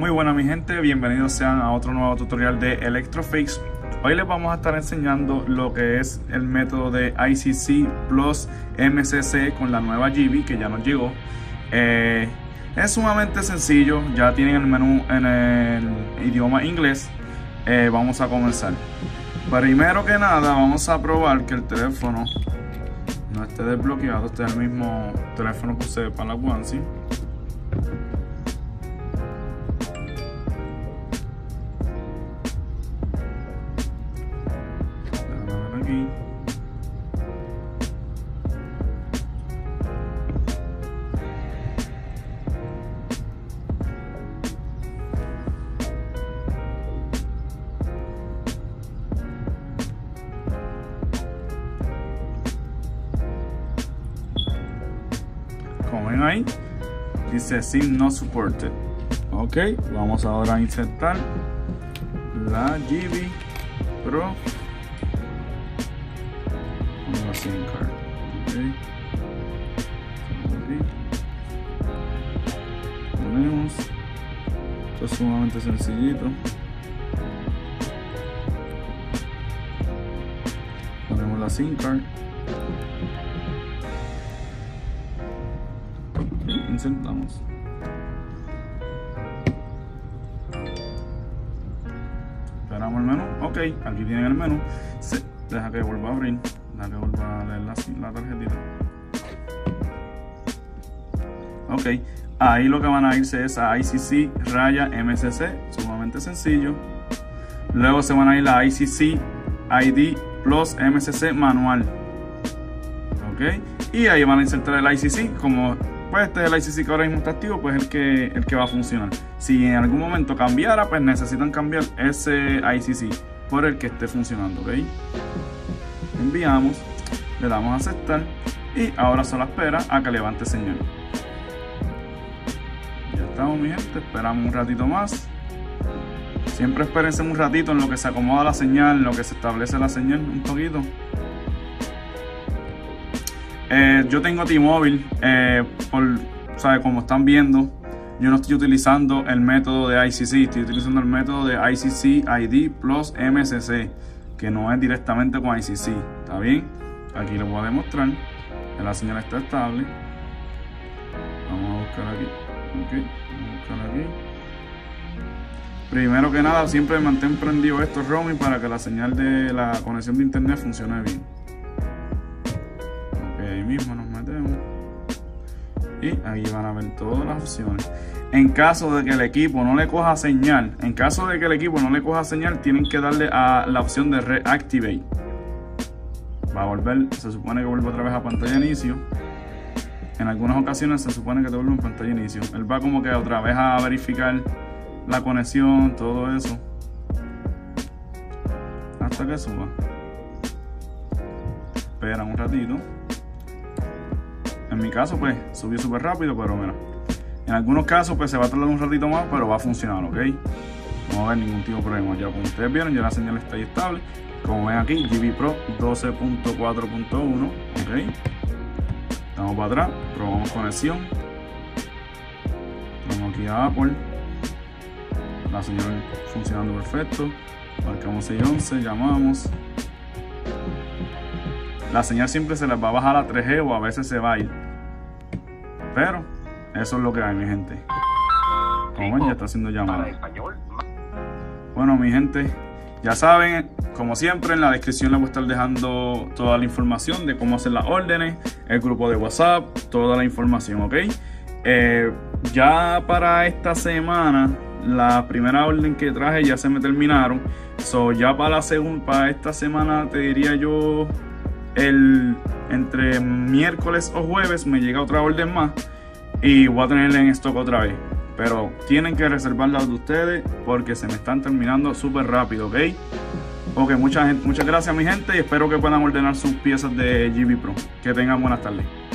Muy buenas mi gente, bienvenidos sean a otro nuevo tutorial de Electrofix. Hoy les vamos a estar enseñando lo que es el método de ICC Plus MCC con la nueva GB que ya nos llegó. Es sumamente sencillo, ya tienen el menú en el idioma inglés. Vamos a comenzar. Primero que nada vamos a probar que el teléfono no esté desbloqueado. Este es el mismo teléfono que usé para la Onesie. Aquí. Como ven ahí, dice SIM not supported. Ok, vamos ahora a insertar la GB Pro con la SIM card. Okay. Ponemos, esto es sumamente sencillito. Ponemos la SIM card. Insertamos. Esperamos el menú. Ok, aquí tienen el menú. Deja que vuelva a abrir. Deja que vuelva a leer la tarjetita. Ok, ahí lo que van a irse es a ICC raya MCC, sumamente sencillo. Luego se van a ir a ICC ID Plus MCC manual. Ok, y ahí van a insertar el ICC como. Pues este es el ICC que ahora mismo está activo, pues el que va a funcionar. Si en algún momento cambiara, pues necesitan cambiar ese ICC por el que esté funcionando, ¿ok? Enviamos, le damos a aceptar y ahora solo espera a que levante señal. Ya estamos mi gente, esperamos un ratito más. Siempre espérense un ratito en lo que se acomoda la señal, en lo que se establece la señal un poquito. Yo tengo T-Mobile, como están viendo, yo no estoy utilizando el método de ICC, estoy utilizando el método de ICC ID Plus MCC, que no es directamente con ICC, ¿está bien? Aquí les voy a demostrar que la señal está estable. Vamos a buscar aquí, ok, vamos a buscar aquí. Primero que nada, siempre mantén prendido estos roaming para que la señal de la conexión de internet funcione bien. Ahí mismo nos metemos y ahí van a ver todas las opciones. En caso de que el equipo no le coja señal, tienen que darle a la opción de Reactivate. Va a volver, se supone que vuelve otra vez a pantalla de inicio. En algunas ocasiones se supone que te vuelve en pantalla de inicio. Él va como que otra vez a verificar la conexión, todo eso, hasta que suba. Esperan un ratito. En mi caso pues subió súper rápido, pero mira, en algunos casos pues se va a tardar un ratito más, pero va a funcionar, ok. No va a haber ningún tipo de problema. Ya como ustedes vieron, ya la señal está ahí estable. Como ven aquí, GB Pro 12.4.1, ok. Estamos para atrás, probamos conexión. Vamos aquí a Apple. La señal funcionando perfecto. Marcamos 611, llamamos. La señal siempre se les va a bajar a 3G o a veces se va a ir. Pero eso es lo que hay, mi gente. Como ven, ya está haciendo llamada. Bueno, mi gente, ya saben, como siempre, en la descripción les voy a estar dejando toda la información de cómo hacer las órdenes, el grupo de WhatsApp, toda la información, ¿ok? Ya para esta semana, la primera orden que traje ya se me terminaron. Ya para esta semana te diría yo, entre miércoles o jueves me llega otra orden más y voy a tenerla en stock otra vez, pero tienen que reservarlas de ustedes porque se me están terminando súper rápido, ok. Muchas gracias mi gente y espero que puedan ordenar sus piezas de GB Pro. Que tengan buenas tardes.